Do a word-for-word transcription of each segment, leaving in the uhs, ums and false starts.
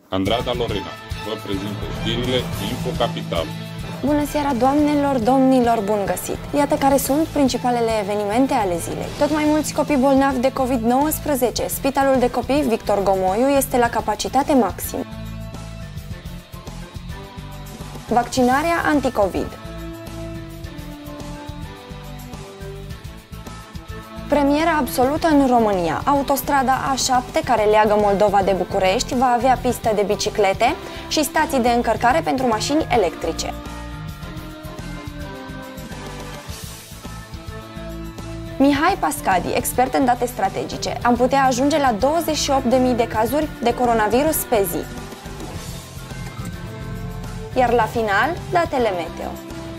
Andrada Lorena vă prezintă știrile Info Capital. Bună seara, doamnelor, domnilor, bun găsit! Iată care sunt principalele evenimente ale zilei. Tot mai mulți copii bolnavi de COVID nouăsprezece. Spitalul de copii Victor Gomoiu este la capacitate maximă. Vaccinarea anticovid. Premiera absolută în România. Autostrada A șapte, care leagă Moldova de București, va avea pistă de biciclete și stații de încărcare pentru mașini electrice. Mihai Pascadi, expert în date strategice. Am putea ajunge la douăzeci și opt de mii de cazuri de coronavirus pe zi. Iar la final, datele meteo.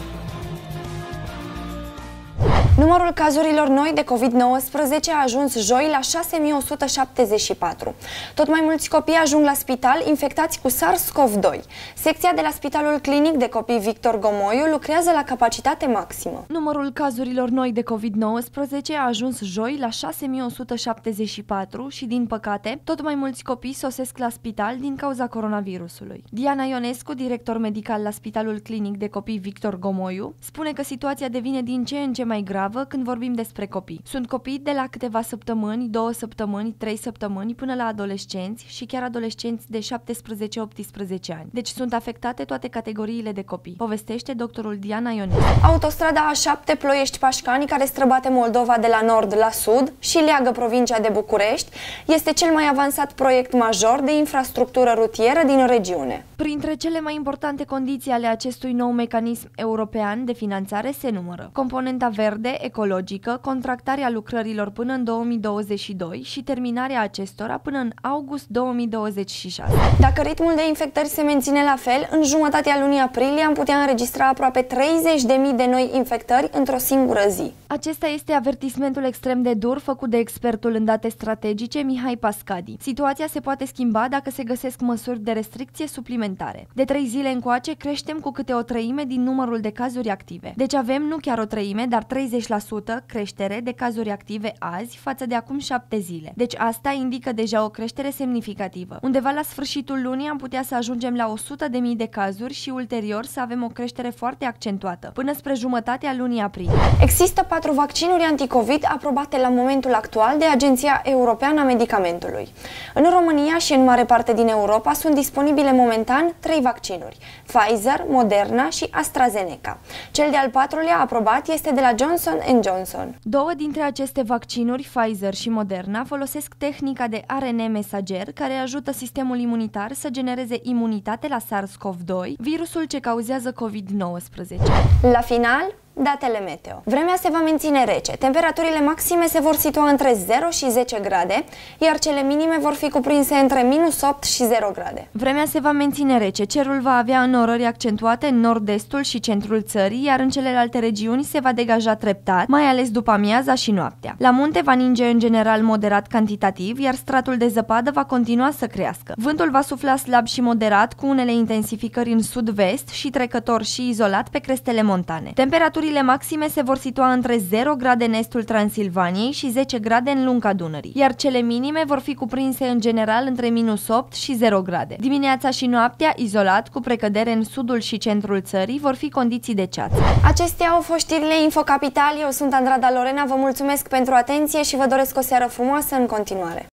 Numărul cazurilor noi de COVID nouăsprezece a ajuns joi la șase mii o sută șaptezeci și patru. Tot mai mulți copii ajung la spital infectați cu SARS-CoV doi. Secția de la Spitalul Clinic de Copii Victor Gomoiu lucrează la capacitate maximă. Numărul cazurilor noi de COVID nouăsprezece a ajuns joi la șase mii o sută șaptezeci și patru și, din păcate, tot mai mulți copii sosesc la spital din cauza coronavirusului. Diana Ionescu, director medical la Spitalul Clinic de Copii Victor Gomoiu, spune că situația devine din ce în ce mai gravă când vorbim despre copii. Sunt copii de la câteva săptămâni, două săptămâni, trei săptămâni până la adolescenți și chiar adolescenți de șaptesprezece optsprezece ani. Deci sunt afectate toate categoriile de copii, povestește doctorul Diana Ionescu. Autostrada A șapte Ploiești-Pașcani, care străbate Moldova de la nord la sud și leagă provincia de București, este cel mai avansat proiect major de infrastructură rutieră din regiune. Printre cele mai importante condiții ale acestui nou mecanism european de finanțare se numără componenta verde, ecologică, contractarea lucrărilor până în două mii douăzeci și doi și terminarea acestora până în august două mii douăzeci și șase. Dacă ritmul de infectări se menține la fel, în jumătatea lunii aprilie am putea înregistra aproape treizeci de mii de noi infectări într-o singură zi. Acesta este avertismentul extrem de dur făcut de expertul în date strategice Mihai Pascadi. Situația se poate schimba dacă se găsesc măsuri de restricție suplimentare. De trei zile încoace creștem cu câte o treime din numărul de cazuri active. Deci avem nu chiar o treime, dar treizeci la sută creștere de cazuri active azi față de acum șapte zile. Deci asta indică deja o creștere semnificativă. Undeva la sfârșitul lunii am putea să ajungem la o sută de mii de cazuri și ulterior să avem o creștere foarte accentuată, până spre jumătatea lunii aprilie. Există patru vaccinuri anticovid aprobate la momentul actual de Agenția Europeană a Medicamentului. În România și în mare parte din Europa sunt disponibile momentan trei vaccinuri: Pfizer, Moderna și AstraZeneca. Cel de-al patrulea aprobat este de la Johnson and Johnson. Două dintre aceste vaccinuri, Pfizer și Moderna, folosesc tehnica de A R N mesager, care ajută sistemul imunitar să genereze imunitate la SARS-CoV doi, virusul ce cauzează COVID nouăsprezece. La final, datele meteo. Vremea se va menține rece, temperaturile maxime se vor situa între zero și zece grade, iar cele minime vor fi cuprinse între minus opt și zero grade. Vremea se va menține rece, cerul va avea înnorări accentuate în nord-estul și centrul țării, iar în celelalte regiuni se va degaja treptat, mai ales după amiaza și noaptea. La munte va ninge în general moderat cantitativ, iar stratul de zăpadă va continua să crească. Vântul va sufla slab și moderat, cu unele intensificări în sud-vest și trecător și izolat pe crestele montane. Temperaturile maxime se vor situa între zero grade în estul Transilvaniei și zece grade în lunga Dunării, iar cele minime vor fi cuprinse în general între minus opt și zero grade. Dimineața și noaptea, izolat, cu precădere în sudul și centrul țării, vor fi condiții de ceață. Acestea au fost știrile Info Capital. Eu sunt Andrada Lorena, vă mulțumesc pentru atenție și vă doresc o seară frumoasă în continuare.